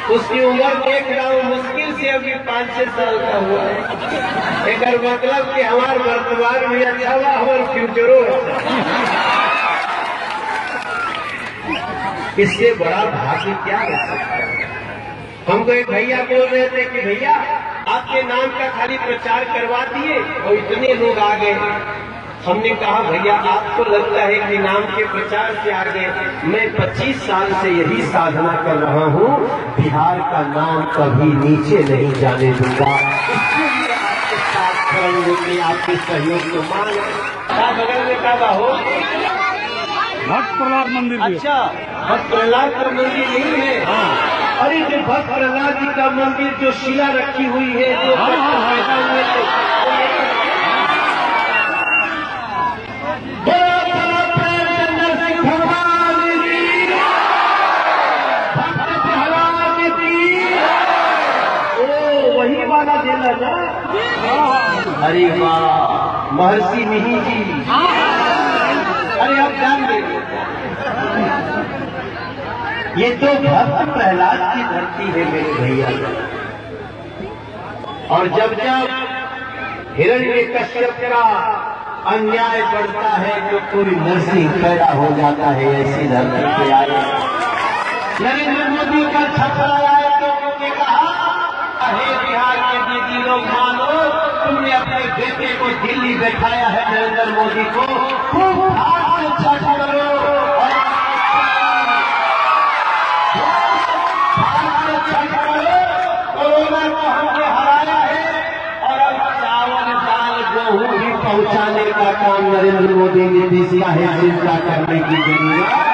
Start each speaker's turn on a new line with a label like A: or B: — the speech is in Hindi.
A: उसकी उम्र देख रहा हूँ मुश्किल से अभी 5-6 साल का हुआ है। एक मतलब कि हमारे वर्तमान भी अच्छा हुआ, हमारे फ्यूचरो इससे बड़ा भाग्य क्या हो सकता है। हमको एक भैया बोल रहे थे कि भैया आपके नाम का खाली प्रचार करवा दिए और इतने लोग आ गए। हमने कहा भैया आपको लगता है कि नाम के प्रचार से आगे, मैं 25 साल से यही साधना कर रहा हूँ, बिहार का नाम कभी नीचे नहीं जाने दूंगा। इसके लिए आपके साथ करेंगे, आपके सहयोग को मांग। बगल में का हो
B: भक्त प्रहलाद मंदिर।
A: अच्छा, भक्त प्रहलाद का मंदिर नहीं है? हाँ। अरे जो भक्त प्रहलाद जी का मंदिर जो शिला रखी हुई है, जो पैदा हुए वही वाला देना था। अरे वाह महर्षि मिहि जी, अरे आप जान गए ये तो भक्त प्रहलाद की धरती है मेरे भैया। और जब जब हिरण्यकश्यप का अन्याय बढ़ता है तो कोई नरसिंह पैदा हो जाता है। ऐसी धरती पे आए नरेंद्र मोदी का छपरा आया तो उन्होंने कहा, हे बिहार के दीदी लोग मानो, तुमने अपने बेटे को दिल्ली बैठाया है नरेंद्र मोदी को, खूब हाथ से छठ करो और कोरोना को हमने हराया है। और अब चावल दाल गेहूं भी पहुंचाने का काम नरेंद्र मोदी ने भी किया है। चिंता करने की जरूरत